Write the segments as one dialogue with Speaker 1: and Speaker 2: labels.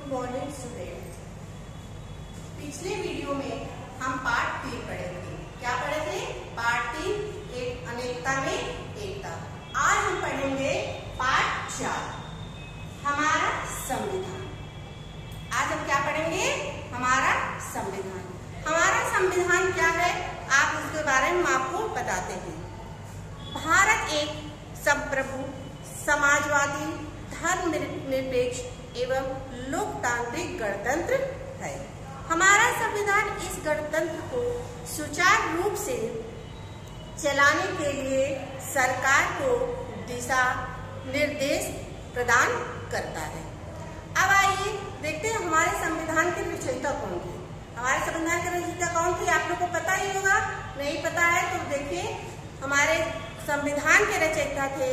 Speaker 1: Good morning students. पिछले video में हम पार्ट 3 पढ़े थे। क्या पढ़े थे? पार्ट 3 एक अनेकता में एकता। आज हम पढ़ेंगे पार्ट 4 हमारा संविधान। आज हम क्या पढ़ेंगे? हमारा संविधान। हमारा संविधान क्या है, आप उसके बारे में आपको बताते हैं। भारत एक संप्रभु, समाजवादी, धर्मनिरपेक्ष एवं लोकतांत्रिक गणतंत्र है। हमारा संविधान इस गणतंत्र को सुचारू रूप से चलाने के लिए सरकार को दिशा निर्देश प्रदान करता है। अब आइए देखते हैं हमारे संविधान के रचयिता कौन थे। हमारे संविधान के रचयिता कौन थे आप लोग को पता ही होगा। नहीं पता है तो देखिए, हमारे संविधान के रचयिता थे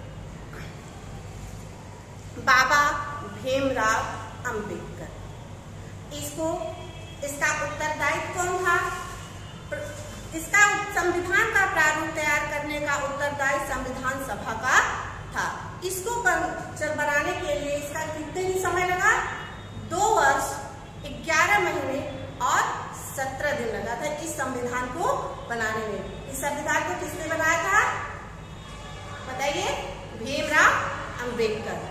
Speaker 1: बाबा भीमराव अंबेडकर। इसका उत्तरदायित्व कौन था? इसका संविधान का प्रारूप तैयार करने का उत्तरदायित्व संविधान सभा का था। इसको बनाने के लिए इसका कितने दिन समय लगा? 2 वर्ष 11 महीने और 17 दिन लगा था इस संविधान को बनाने में। इस संविधान को किसने बनाया था बताइए? भीमराव अंबेडकर।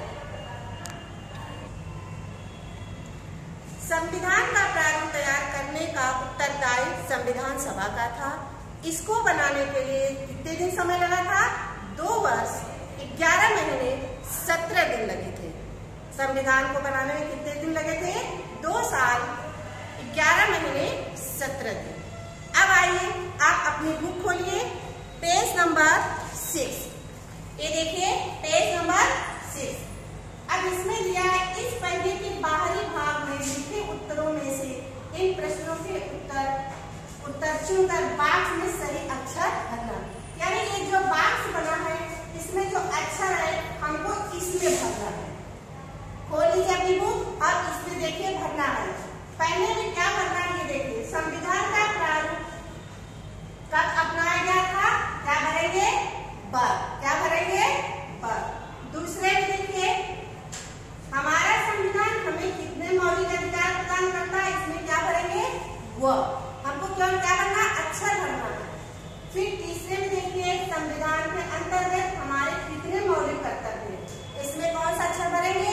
Speaker 1: संविधान का प्रारूप तैयार करने का उत्तरदायित्व संविधान सभा का था। इसको बनाने के लिए कितने दिन समय लगा था? 2 वर्ष 11 महीने 17 दिन लगे थे। संविधान को बनाने में कितने दिन लगे थे? 2 साल 11 महीने 17 दिन। अब आइए आप अपनी बुक खोलिए, पेज नंबर 6। ये देखिए पेज नंबर 6। अब इसमें दिया है, इस पहिए के बाहरी भाग में लिखे उत्तरों में से इन प्रश्नों के उत्तर चुनकर बॉक्स में सही अक्षर भरना। यानी ये जो बॉक्स बना है इसमें जो अक्षर है हमको इसमें भरना है। खोल लीजिए अपनी बुक और इसमें देखिए भरना है। पहले में क्या भरना है ये देखिए, संविधान का प्रारूप कब अपनाया गया था? क्या भरेंगे? क्या भरेंगे? दूसरे में देखिए, हमारा संविधान हमें कितने मौलिक अधिकार प्रदान करता है? इसमें क्या भरेंगे? हमको क्या करना? अक्षर भरना है। फिर तीसरे में देखिए, संविधान के अंतर्गत हमारे कितने मौलिक कर्तव्य हैं? इसमें कौन सा अक्षर भरेंगे?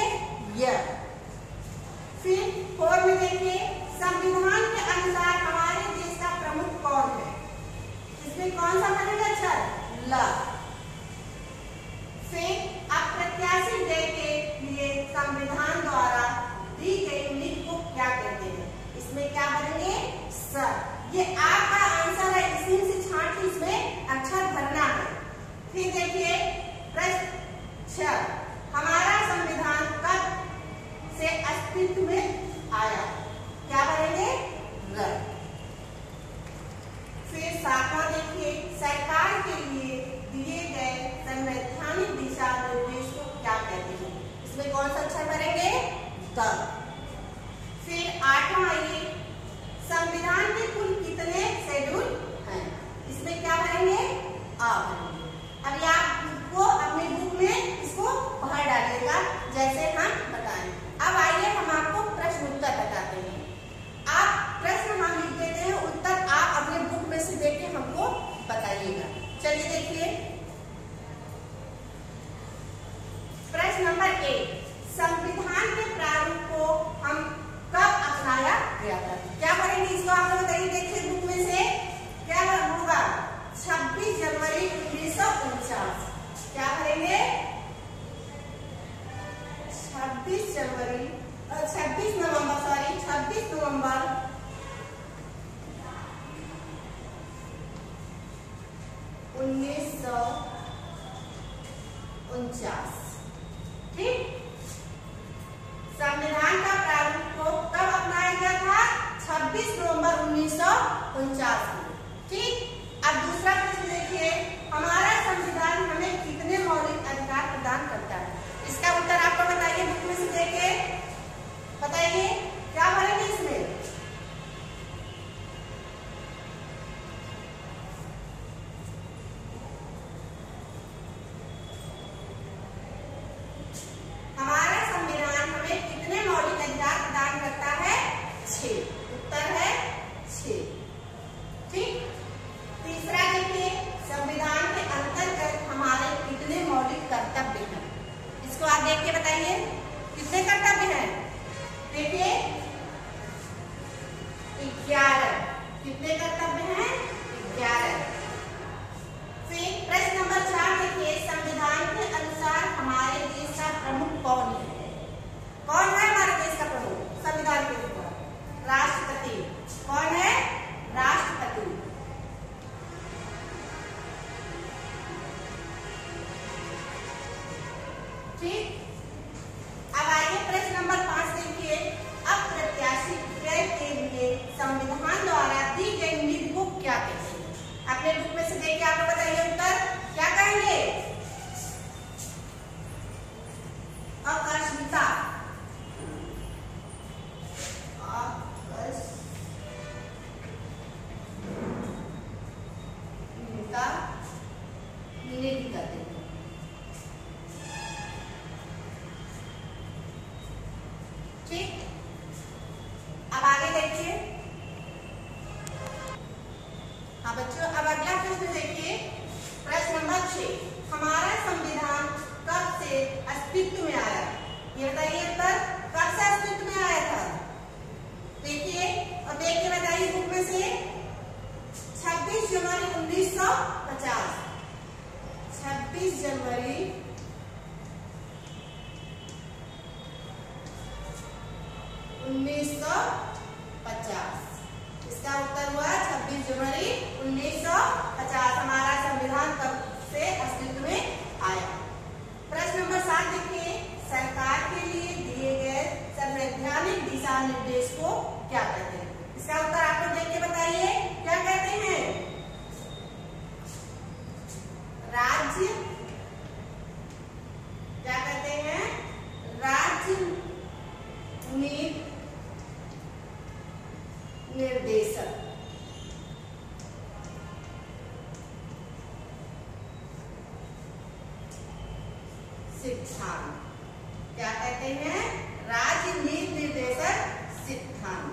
Speaker 1: फिर 4 में देखिए, संविधान के अनुसार हमारे देश का प्रमुख कौन है? इसमें कौन सा भरेंगे अक्षर? फिर अप्रत्याशित व्यय के लिए संविधान द्वारा दी गई नीति को क्या कहते हैं? इसमें क्या भरेंगे? ये आपका आंसर है, इसी से छांट के इसमें अक्षर भरना है। फिर देखिए प्रश्न 6, हमारा संविधान कब से अस्तित्व में आया? क्या भरेंगे? फिर 7वां देखिए, सरकार के लिए दिए गए संवैधानिक दिशा निर्देश को क्या कहते हैं? इसमें कौन सा अक्षर भरेंगे? फिर 8वां आइए, संविधान के कुल कितने शेड्यूल हैं? इसमें क्या भरेंगे? अब आपको अपनी बुक में इसको बाहर डालिएगा जैसे हम बताएं। अब आइए हम आपको प्रश्न उत्तर बताते हैं। आप प्रश्न हम लिख देते हैं, उत्तर आप अपने बुक में से देख के हमको बताइएगा। चलिए देखिए प्रश्न नंबर 1, संविधान के प्रारूप को हम कब अपनाया गया था? क्या करेंगे इसको आप लोग बताइए। देखिए बुक में से क्या होगा? 26 जनवरी 1949। क्या करेंगे? 26 नवंबर 1949। ठीक, संविधान का प्रारूप को कब अपनाया गया था? 26 नवंबर 1949 में। ठीक, अब दूसरा प्रश्न देखिए, हमारा संविधान हमें कितने मौलिक अधिकार प्रदान करता है? इसका उत्तर आपको बताइए, बुक में से देखे बताइए क्या भरेंगे इसमें? हमारा संविधान हमें कितने मौलिक अधिकार 1950। इसका उत्तर हुआ 26 जनवरी 1950। हमारा संविधान कब से अस्तित्व में आया। प्रश्न नंबर 7 देखिए, सरकार के लिए दिए गए संवैधानिक दिशा निर्देश को क्या कहते हैं? इसका उत्तर आप लोग देख के बताइए, क्या कहते हैं? राज्य, क्या कहते हैं? राजनीति निर्देशक। सिद्धांत, क्या कहते हैं? राजनीति निर्देशक सिद्धांत।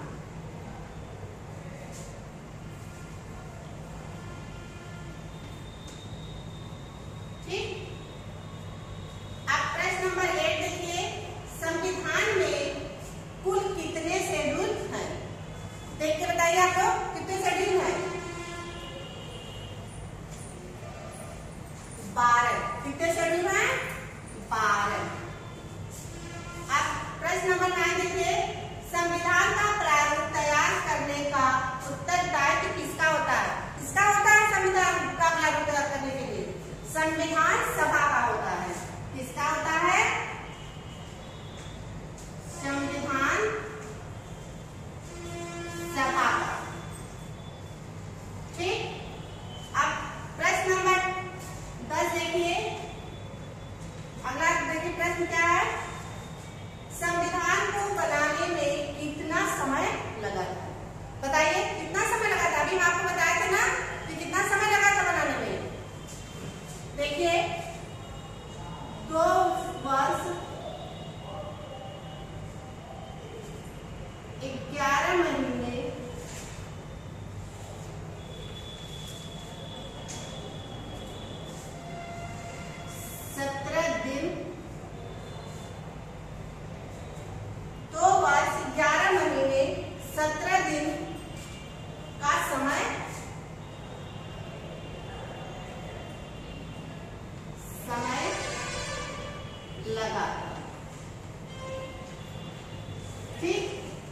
Speaker 1: ठीक। अब प्रश्न नंबर 8 देखिए, संविधान में कुल कितने शेड्यूल हैं? देख के बताइए आप लोग, कितने शेड्यूल हैं? 12। कितने शेड्यूल हैं? 12। अब प्रश्न नंबर 9 देखिए, संविधान का प्रारूप तैयार करने का उत्तरदायित्व किसका होता है? किसका होता है संविधान का प्रारूप तैयार करने के लिए? संविधान सभा का होता है। किसका होता है? संविधान सभा का। ठीक। अब प्रश्न नंबर 10 देखिए, अगला देखिए प्रश्न क्या है? संविधान को बनाने में कितना समय लगा था? बताइए, कितना समय लगा था? अभी हम आपको बताया था ना कि कितना समय लगा था बनाने में। देखिए, 2 वर्ष 11 महीने 17 दिन, 2 वर्ष 11 महीने 17 दिन का समय लगा। ठीक।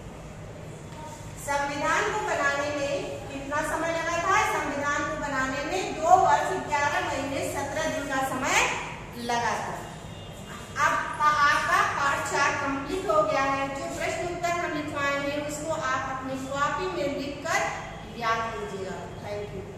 Speaker 1: संविधान को बनाने में कितना समय लगा था? संविधान को बनाने में 2 वर्ष 11 महीने 17 दिन का समय लगा था। अब आपका पार्ट 4 कंप्लीट हो गया है। जो प्रश्न उत्तर हम लिखवाए हैं उसको आप अपनी कॉपी में लिखकर याद कीजिएगा। Thank you.